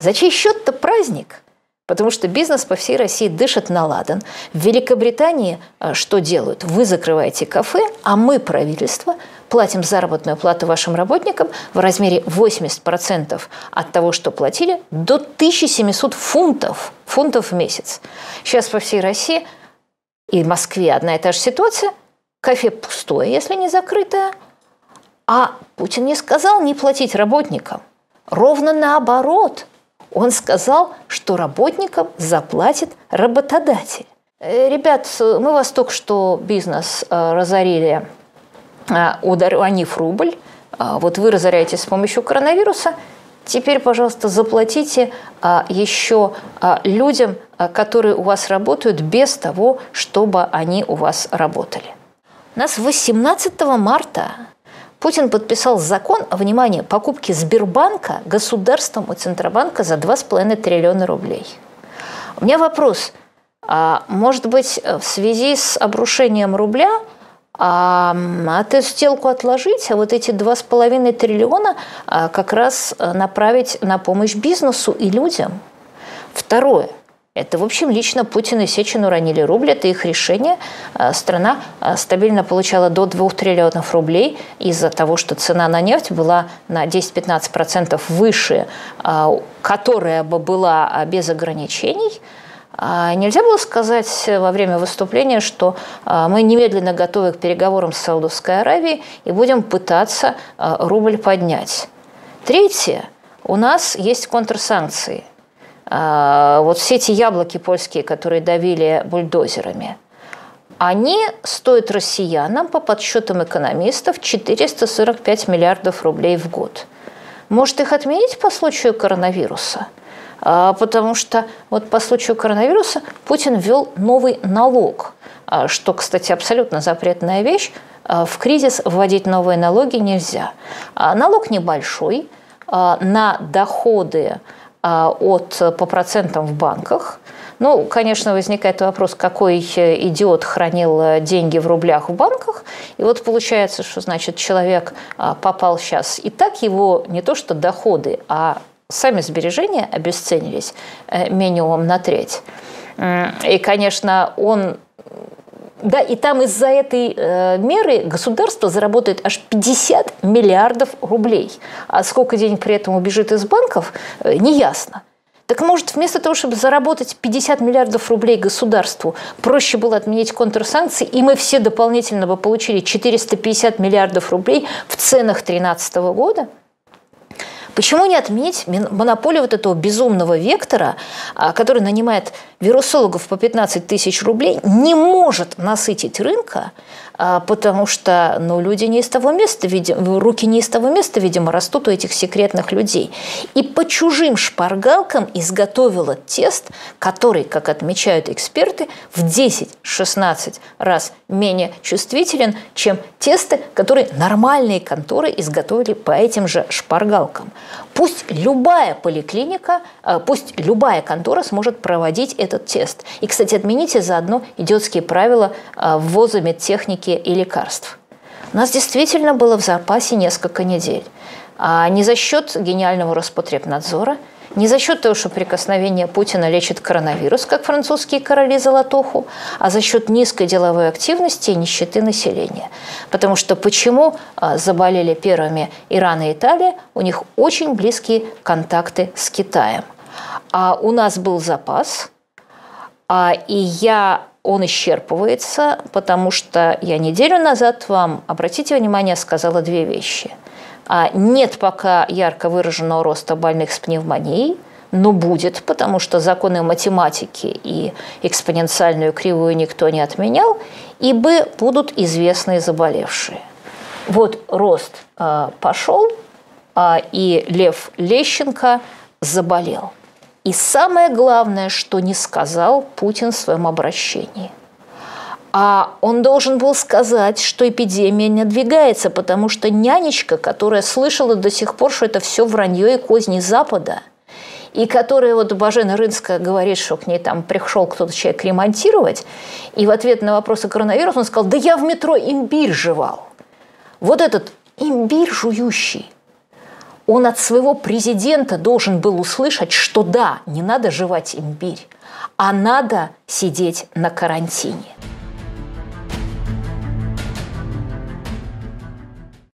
За чей счет-то праздник? Потому что бизнес по всей России дышит на ладан. В Великобритании что делают? Вы закрываете кафе, а мы, правительство, платим заработную плату вашим работникам в размере 80% от того, что платили, до 1700 фунтов в месяц. Сейчас по всей России и в Москве одна и та же ситуация. Кафе пустое, если не закрытое. А Путин не сказал не платить работникам. Ровно наоборот. Он сказал, что работникам заплатит работодатель. Ребят, мы вас только что бизнес разорили, уронив рубль. Вот вы разоряетесь с помощью коронавируса. Теперь, пожалуйста, заплатите еще людям, которые у вас работают, без того, чтобы они у вас работали. У нас 18 марта Путин подписал закон о, внимание, покупке Сбербанка государством у Центробанка за 2,5 триллиона рублей. У меня вопрос. Может быть, в связи с обрушением рубля эту сделку отложить, а вот эти 2,5 триллиона как раз направить на помощь бизнесу и людям? Второе. Это, в общем, лично Путин и Сечин уронили рубль. Это их решение. Страна стабильно получала до 2 триллионов рублей из-за того, что цена на нефть была на 10-15% выше, которая бы была без ограничений. Нельзя было сказать во время выступления, что мы немедленно готовы к переговорам с Саудовской Аравией и будем пытаться рубль поднять. Третье. У нас есть контрсанкции. Вот все эти яблоки польские, которые давили бульдозерами, они стоят россиянам, по подсчетам экономистов, 445 миллиардов рублей в год. Может, их отменить по случаю коронавируса? Потому что вот по случаю коронавируса Путин ввел новый налог, что, кстати, абсолютно запретная вещь. В кризис вводить новые налоги нельзя. Налог небольшой на доходы по процентам в банках. Ну, конечно, возникает вопрос, какой идиот хранил деньги в рублях в банках. И вот получается, что, значит, человек попал сейчас, и так его не то что доходы, а сами сбережения обесценились минимум на треть. И, конечно, да, и там из-за этой меры государство заработает аж 50 миллиардов рублей. А сколько денег при этом убежит из банков, неясно. Так может, вместо того, чтобы заработать 50 миллиардов рублей государству, проще было отменить контрсанкции, и мы все дополнительно бы получили 450 миллиардов рублей в ценах 2013 года? Почему не отменить монополию вот этого безумного Вектора, который нанимает вирусологов по 15 тысяч рублей, не может насытить рынка, потому что люди не из того места, видимо, руки не из того места, видимо, растут у этих секретных людей. И по чужим шпаргалкам изготовила тест, который, как отмечают эксперты, в 10-16 раз менее чувствителен, чем тесты, которые нормальные конторы изготовили по этим же шпаргалкам. Пусть любая поликлиника, пусть любая контора сможет проводить этот тест. И, кстати, отмените заодно идиотские правила ввоза медтехники и лекарств. У нас действительно было в запасе несколько недель. Не за счет гениального Роспотребнадзора, не за счет того, что прикосновение Путина лечит коронавирус, как французские короли золотуху, а за счет низкой деловой активности и нищеты населения. Потому что почему заболели первыми Иран и Италия? У них очень близкие контакты с Китаем. А у нас был запас, он исчерпывается, потому что я неделю назад вам, обратите внимание, сказала две вещи. Нет пока ярко выраженного роста больных с пневмонией, но будет, потому что законы математики и экспоненциальную кривую никто не отменял, и будут известные заболевшие. Вот рост пошел, и Лев Лещенко заболел. И самое главное, что не сказал Путин в своем обращении. Он должен был сказать, что эпидемия надвигается, потому что нянечка, которая слышала до сих пор, что это все вранье и козни Запада, и которая, вот Божена Рынская говорит, что к ней там пришел кто-то человек ремонтировать, и в ответ на вопросы коронавируса он сказал: да я в метро имбирь жевал. Вот этот имбирь жующий, Он от своего президента должен был услышать, что да, не надо жевать имбирь, а надо сидеть на карантине.